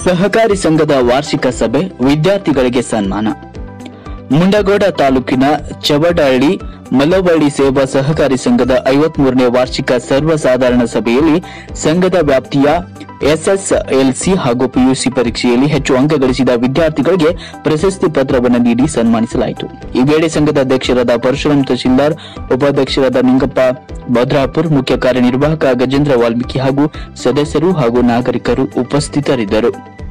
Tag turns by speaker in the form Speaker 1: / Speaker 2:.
Speaker 1: ಸಹಕಾರಿ ಸಂಘದ ವಾರ್ಷಿಕ ಸಭೆ, ವಿದ್ಯಾರ್ಥಿಗಳಿಗೆ ಸನ್ಮಾನ. ಮುಂಡಗೋಡ ತಾಲೂಕಿನ ಚವಡಳ್ಳಿ ಮಲವಳಿ ಸೇವಾ ಸಹಕಾರಿ ಸಂಘದ 53ನೇ ವಾರ್ಷಿಕ ಸರ್ವಸಾಧಾರಣ ಸಭೆಯಲ್ಲಿ ಸಂಘದ ವ್ಯಾಪ್ತಿಯ ಎಸ್ಎಸ್ಎಲ್ಸಿ ಹಾಗೂ ಪಿಯುಸಿ ಪರೀಕ್ಷೆಯಲ್ಲಿ ಹೆಚ್ಚು ಅಂಕ ಗಳಿಸಿದ ವಿದ್ಯಾರ್ಥಿಗಳಿಗೆ ಪ್ರಶಸ್ತಿ ಪತ್ರವನ್ನು ನೀಡಿ ಸನ್ಮಾನಿಸಲಾಯಿತು. ಈ ವೇಳೆ ಸಂಘದ ಅಧ್ಯಕ್ಷರಾದ ಪರಶುರಾಮ್ ತಹಶೀಲ್ದಾರ್, ಉಪಾಧ್ಯಕ್ಷರಾದ ನಿಂಗಪ್ಪ ಭದ್ರಾಪುರ್, ಮುಖ್ಯ ಕಾರ್ಯನಿರ್ವಾಹಕ ಗಜೇಂದ್ರ ವಾಲ್ಮೀಕಿ ಹಾಗೂ ಸದಸ್ಯರು ಹಾಗೂ ನಾಗರಿಕರು ಉಪಸ್ಥಿತರಿದ್ದರು.